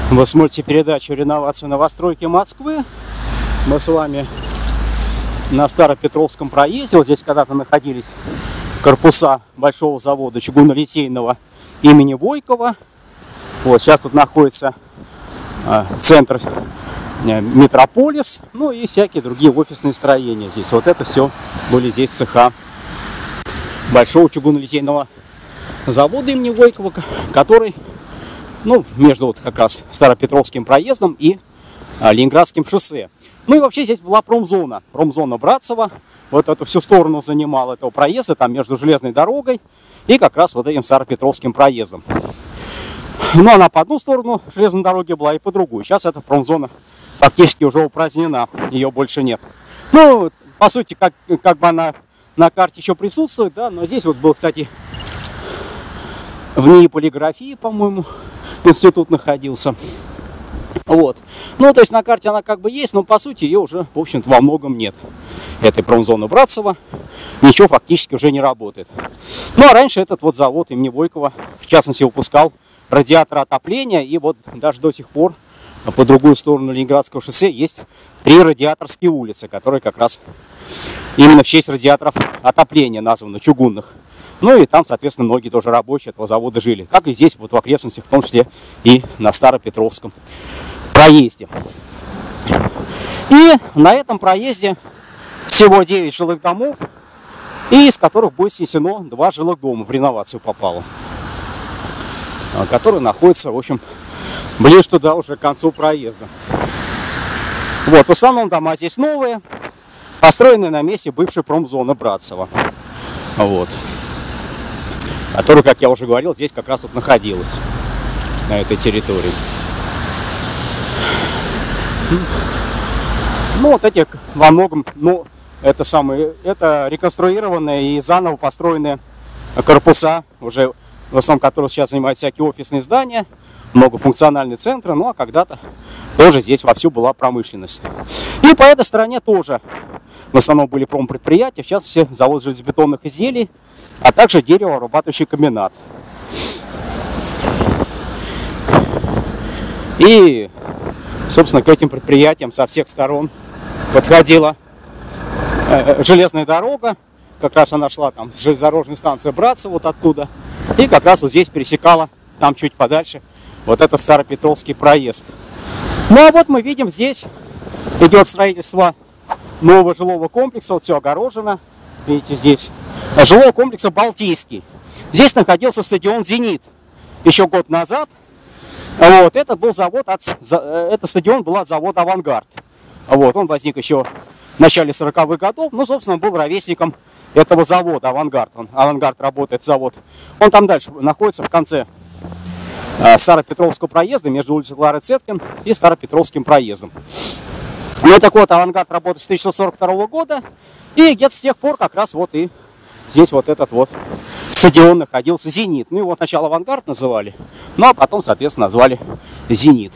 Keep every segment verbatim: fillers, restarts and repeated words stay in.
Вы смотрите передачу «Реновация новостройки Москвы». Мы с вами на Старопетровском проезде. Вот здесь когда-то находились корпуса большого завода чугунолитейного имени Войкова. Вот сейчас тут находится э, центр э, Метрополис, ну и всякие другие офисные строения здесь. Вот это все были здесь цеха большого чугунолитейного завода имени Войкова, который, ну, между вот как раз Старопетровским проездом и а, Ленинградским шоссе. Ну и вообще здесь была промзона, промзона Братцево. Вот эту всю сторону занимала этого проезда, там между железной дорогой и как раз вот этим Старопетровским проездом. Ну, она по одну сторону железной дороги была и по другую. Сейчас эта промзона фактически уже упразднена, ее больше нет. Ну, по сути, как, как бы она на карте еще присутствует, да, но здесь вот был, кстати, в НИИ полиграфии, по-моему, институт находился. Вот. Ну, то есть на карте она как бы есть, но по сути ее уже, в общем-то, во многом нет. Этой промзоны Братцево ничего фактически уже не работает. Ну, а раньше этот вот завод имени Войкова, в частности, выпускал радиаторы отопления. И вот даже до сих пор по другую сторону Ленинградского шоссе есть три радиаторские улицы, которые как раз именно в честь радиаторов отопления названы, чугунных. Ну и там, соответственно, многие тоже рабочие этого завода жили. Как и здесь, вот в окрестностях, в том числе и на Старопетровском проезде. И на этом проезде всего девять жилых домов, и из которых будет снесено два жилых дома, в реновацию попало. Которые находятся, в общем, ближе туда уже к концу проезда. Вот, в основном дома здесь новые, построенные на месте бывшей промзоны Братцево. Вот. Которая, как я уже говорил, здесь как раз вот находилась, на этой территории. Ну, вот эти во многом, ну, это самые, это реконструированные и заново построенные корпуса, уже в основном, которые сейчас занимают всякие офисные здания, многофункциональные центры, ну, а когда-то тоже здесь вовсю была промышленность. И по этой стороне тоже в основном были промпредприятия, в частности, завод железобетонных изделий, а также деревообрабатывающий комбинат. И, собственно, к этим предприятиям со всех сторон подходила э, железная дорога. Как раз она шла там с железнодорожной станции Братцево, вот оттуда. И как раз вот здесь пересекала, там чуть подальше, вот этот Старопетровский проезд. Ну а вот мы видим, здесь идет строительство нового жилого комплекса. Вот все огорожено. Видите, здесь жилого комплекса Балтийский. Здесь находился стадион «Зенит» еще год назад. Вот, это был завод от, это стадион был от завода «Авангард». Вот, он возник еще в начале сороковых годов. Ну, собственно, был ровесником этого завода «Авангард». Он, «Авангард» работает, завод. Он там дальше находится в конце э, Старопетровского проезда между улицей Клары Цеткин и Старопетровским проездом. Ну, так вот, «Авангард» работает с тысяча девятьсот сорок второго года. И где-то с тех пор как раз вот и здесь вот этот вот стадион находился, «Зенит». Ну, его сначала «Авангард» называли, ну, а потом, соответственно, назвали «Зенит».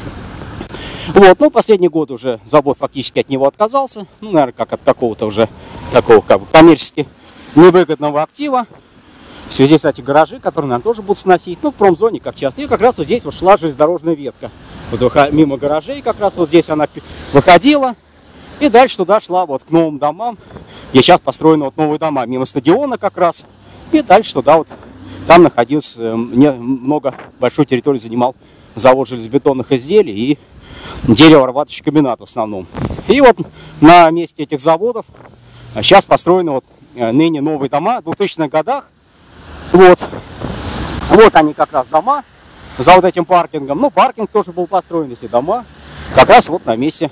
Вот, ну, последние годы уже завод фактически от него отказался. Ну, наверное, как от какого-то уже такого, как бы, коммерчески невыгодного актива. В связи с этими гаражи, которые нам тоже будут сносить. Ну, в промзоне, как часто. И как раз вот здесь вот шла железнодорожная ветка. Вот мимо гаражей как раз вот здесь она выходила. И дальше туда шла вот к новым домам, где сейчас построены вот новые дома. Мимо стадиона как раз. И дальше туда вот, там находился, много, большой территории занимал завод железобетонных изделий и деревообрабатывающий комбинат в основном. И вот на месте этих заводов сейчас построены вот ныне новые дома в двухтысячных годах. Вот. Вот они как раз дома за вот этим паркингом. Ну, паркинг тоже был построен, эти дома как раз вот на месте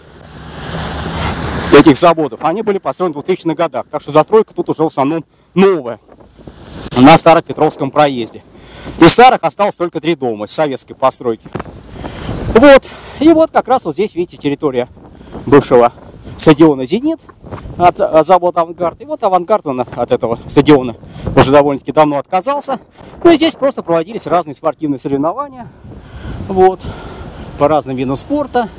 этих заводов. Они были построены в двухтысячных годах. Так что застройка тут уже в основном новая на Старопетровском проезде. Из старых осталось только три дома советской постройки. Вот. И вот как раз вот здесь, видите, территория бывшего стадиона «Зенит» от, от завода «Авангард». И вот «Авангард» он от этого стадиона уже довольно-таки давно отказался. Ну и здесь просто проводились разные спортивные соревнования. Вот. По разным видам спорта.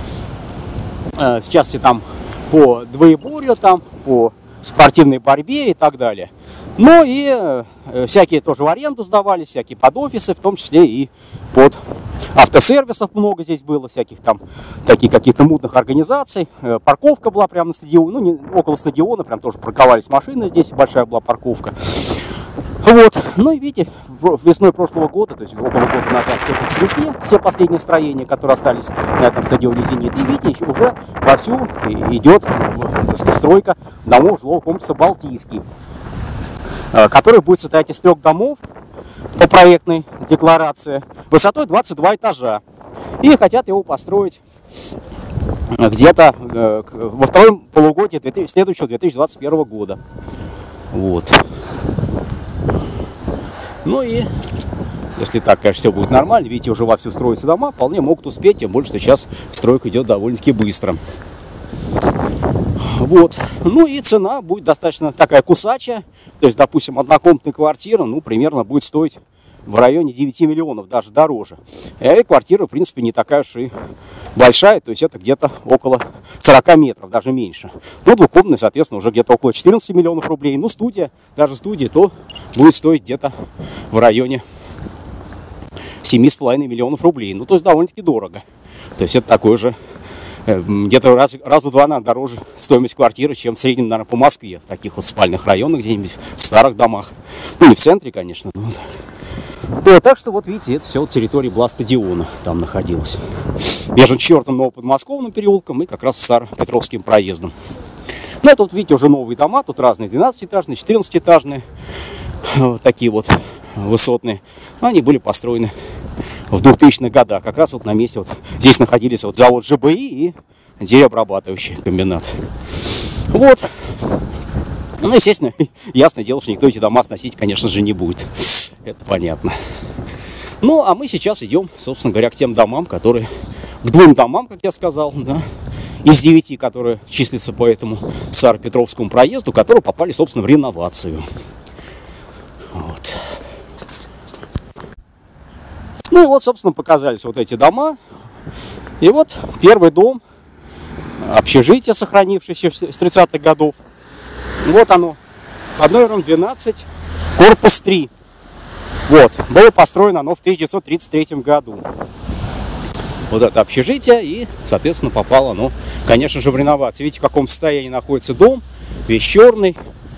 В частности, там по двоеборью, там по спортивной борьбе и так далее. Ну и э, всякие тоже в аренду сдавались, всякие под офисы, в том числе и под автосервисов много здесь было, всяких там, таких каких-то мутных организаций. Парковка была прямо на стадионе, ну, не, около стадиона, прям тоже парковались машины здесь, большая была парковка. Вот, ну и видите, весной прошлого года, то есть около года назад все тут снесли, все последние строения, которые остались на этом стадионе «Зенит». И видите, уже вовсю идет, так сказать, стройка домов жилого комплекса «Балтийский», который будет состоять из трех домов по проектной декларации высотой двадцать два этажа. И хотят его построить где-то во втором полугодии следующего две тысячи двадцать первого года. Вот. Ну и, если так, конечно, все будет нормально, видите, уже вовсю строятся дома, вполне могут успеть, тем более, что сейчас стройка идет довольно-таки быстро. Вот. Ну и цена будет достаточно такая кусачая, то есть, допустим, однокомнатная квартира, ну, примерно будет стоить в районе девяти миллионов, даже дороже. И квартира, в принципе, не такая уж и большая, то есть это где-то около сорока метров, даже меньше. Ну, двухкомнатная, соответственно, уже где-то около четырнадцати миллионов рублей. Ну, студия, даже студия, то будет стоить где-то в районе семи с половиной миллионов рублей. Ну, то есть довольно-таки дорого. То есть это такой же, где-то раз, раз в два, наверное, дороже стоимость квартиры, чем в среднем, наверное, по Москве, в таких вот спальных районах, где-нибудь в старых домах. Ну, не в центре, конечно, но... Да, так что вот видите, это все территория была стадиона, там находилась. Между четвёртым новоподмосковным переулком и как раз Старопетровским проездом. Ну, это вот видите, уже новые дома, тут разные двенадцатиэтажные, четырнадцатиэтажные, вот такие вот высотные. Они были построены в двухтысячных годах, как раз вот на месте вот здесь находились вот завод ЖБИ и деревообрабатывающий комбинат. Вот. Ну, естественно, ясное дело, что никто эти дома сносить, конечно же, не будет. Это понятно. Ну, а мы сейчас идем, собственно говоря, к тем домам, которые... К двум домам, как я сказал, да, из девяти, которые числятся по этому Старопетровскому проезду, которые попали, собственно, в реновацию. Вот. Ну и вот, собственно, показались вот эти дома. И вот первый дом, общежитие, сохранившееся с тридцатых годов. Вот оно, под номером двенадцать, корпус три. Вот, было построено оно в тысяча девятьсот тридцать третьем году. Вот это общежитие, и, соответственно, попало оно, конечно же, в реновацию. Видите, в каком состоянии находится дом, весь черный.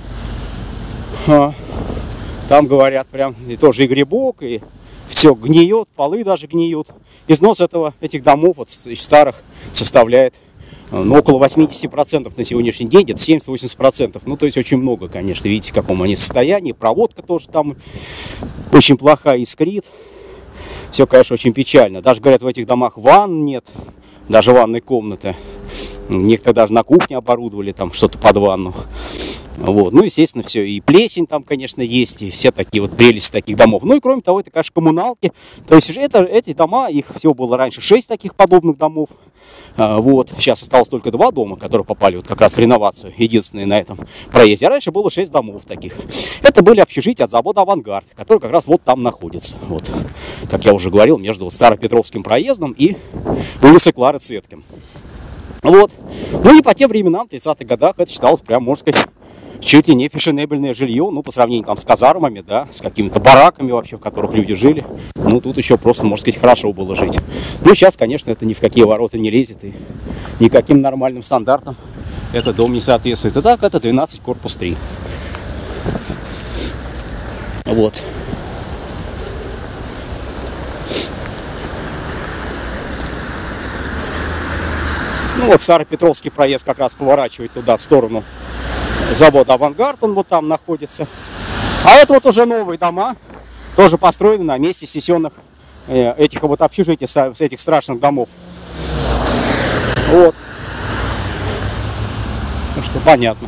Там, говорят, прям и тоже и грибок, и все гниет, полы даже гниют. Износ этого, этих домов, вот старых, составляет ну, около восьмидесяти процентов на сегодняшний день, где-то семьдесят-восемьдесят процентов. Ну, то есть очень много, конечно. Видите, в каком они состоянии. Проводка тоже там очень плохая, искрит. Все, конечно, очень печально. Даже, говорят, в этих домах ванн нет, даже ванной комнаты. Некоторые даже на кухне оборудовали там что-то под ванну. Вот. Ну, естественно, все. И плесень там, конечно, есть, и все такие вот прелести таких домов. Ну и кроме того, это, конечно, коммуналки. То есть это, эти дома, их всего было раньше шесть таких подобных домов. А, вот. Сейчас осталось только два дома, которые попали вот как раз в реновацию. Единственные на этом проезде. А раньше было шесть домов таких. Это были общежития от завода «Авангард», который как раз вот там находится. Вот. Как я уже говорил, между вот Старопетровским проездом и улицей Клары Цеткин. Вот. Ну и по тем временам, в тридцатых годах, это считалось прям, можно сказать, чуть ли не фешенебельное жилье, ну, по сравнению там с казармами, да, с какими-то бараками вообще, в которых люди жили. Ну, тут еще просто, можно сказать, хорошо было жить. Ну, сейчас, конечно, это ни в какие ворота не лезет, и никаким нормальным стандартам этот дом не соответствует. Итак, это двенадцать, корпус три. Вот. Ну, вот Старопетровский проезд как раз поворачивает туда, в сторону завода «Авангард», он вот там находится. А это вот уже новые дома, тоже построены на месте снесенных э, этих вот общежитий, с, с этих страшных домов. Вот. Ну что, понятно.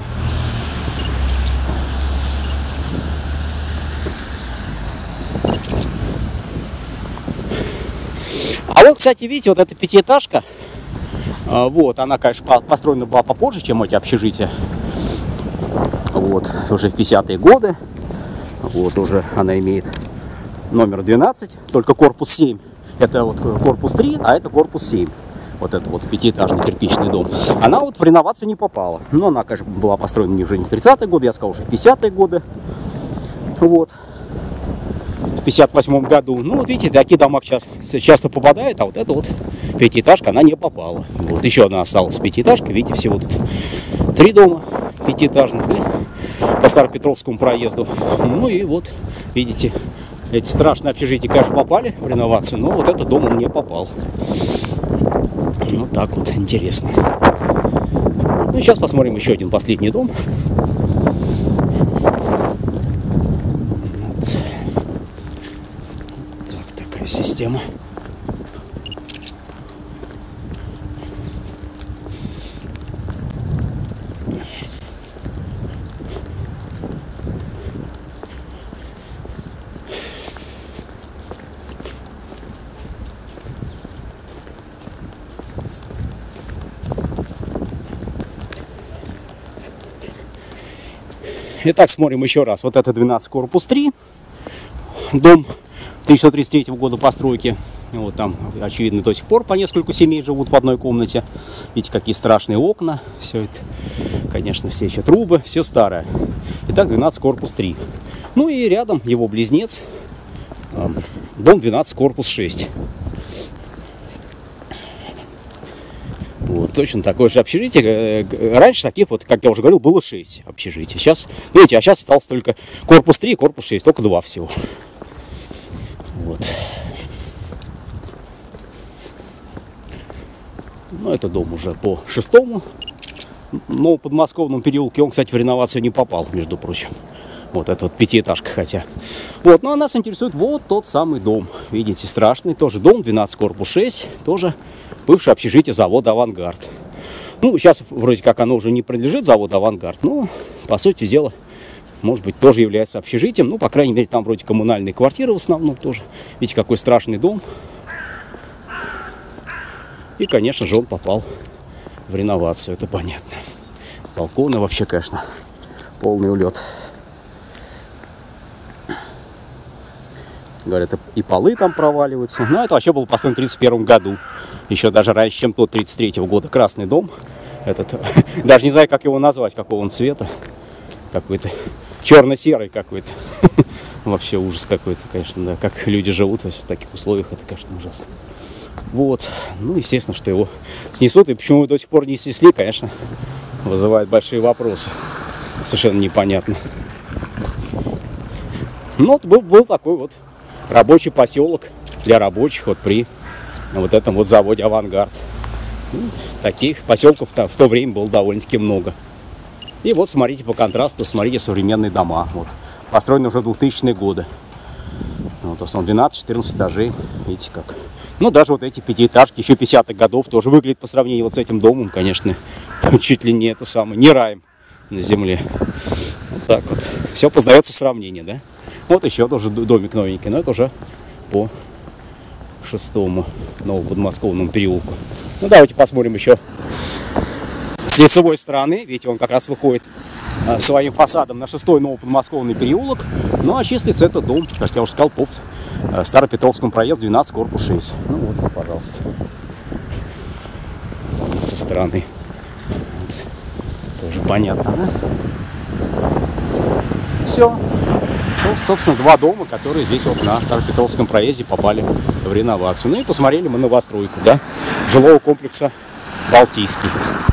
А вот, кстати, видите, вот эта пятиэтажка, э, вот, она, конечно, построена была попозже, чем эти общежития. Вот, уже в пятидесятые годы. Вот, уже она имеет номер двенадцать, только корпус семь. Это вот корпус три, а это корпус семь. Вот это вот пятиэтажный кирпичный дом. Она вот в реновацию не попала. Но она, конечно, была построена уже не в тридцатые годы, я сказал, уже в пятидесятые годы. Вот. в пятьдесят восьмом году. Ну, вот видите, такие дома сейчас часто попадают, а вот эта вот пятиэтажка, она не попала. Вот еще одна осталась пятиэтажка. Видите, всего тут три дома пятиэтажных и по Старопетровскому проезду. Ну и вот, видите, эти страшные общежития, конечно, попали в реновацию, но вот этот дом он не попал. Вот так вот, интересно. Ну, сейчас посмотрим еще один последний дом. Вот. Так, такая система. Итак, смотрим еще раз. Вот это двенадцать корпус три. Дом тысяча девятьсот тридцать третьего года постройки. Вот там, очевидно, до сих пор по несколько семей живут в одной комнате. Видите, какие страшные окна. Все это, конечно, все еще трубы. Все старое. Итак, двенадцать корпус три. Ну и рядом его близнец. Дом двенадцать корпус шесть. Вот, точно такое же общежитие. Раньше таких, вот, как я уже говорил, было шесть общежитий. Сейчас, видите, а сейчас осталось только корпус три и корпус шесть. Только два всего. Вот. Ну, это дом уже по шестому. Но подмосковному переулке он, кстати, в реновацию не попал, между прочим. Вот это вот пятиэтажка хотя. Вот, ну а нас интересует вот тот самый дом. Видите, страшный тоже дом, двенадцать корпус шесть. Тоже бывшее общежитие завода «Авангард». Ну, сейчас вроде как оно уже не принадлежит заводу «Авангард», но, по сути дела, может быть, тоже является общежитием. Ну, по крайней мере, там вроде коммунальные квартиры в основном тоже. Видите, какой страшный дом. И, конечно же, он попал в реновацию, это понятно. Балконы вообще, конечно, полный улет. Говорят, и полы там проваливаются. Но это вообще было построено в тридцать первом году. Еще даже раньше, чем тот тридцать третьего года. Красный дом. Этот, даже не знаю, как его назвать, какого он цвета. Какой-то черно-серый какой-то. Вообще ужас какой-то, конечно, да. Как люди живут в таких условиях, это, конечно, ужасно. Вот. Ну, естественно, что его снесут. И почему его до сих пор не снесли, конечно, вызывает большие вопросы. Совершенно непонятно. Ну, вот был, был такой вот рабочий поселок для рабочих вот при вот этом вот заводе «Авангард». Ну, таких поселков -то в то время было довольно-таки много. И вот смотрите по контрасту, смотрите современные дома. Вот, построены уже в двухтысячные годы. Вот, в основном двенадцать-четырнадцать этажей. Видите как. Ну, даже вот эти пятиэтажки еще пятидесятых годов тоже выглядят по сравнению вот с этим домом, конечно, чуть ли не это самое, не раем на земле. Вот так вот. Все познается в сравнении, да? Вот еще тоже домик новенький, но это уже по шестому новоподмосковному переулку. Ну, давайте посмотрим еще с лицевой стороны. Видите, он как раз выходит а, своим фасадом на шестой новоподмосковный переулок. Ну, а числится этот дом, как я уже сказал, по а, Старопетровскому проезду двенадцать корпус шесть. Ну, вот, пожалуйста. Со стороны. Вот. Тоже понятно, да? Все. Ну, собственно, два дома, которые здесь вот на Старопетровском проезде попали в реновацию. Ну и посмотрели мы новостройку, да, жилого комплекса «Балтийский».